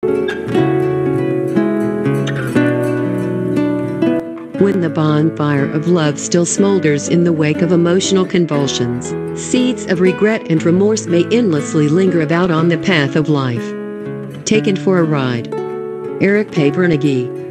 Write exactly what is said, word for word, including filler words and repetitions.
When the bonfire of love still smolders in the wake of emotional convulsions, seeds of regret and remorse may endlessly linger about on the path of life. Taken for a ride. Erik Pevernagie.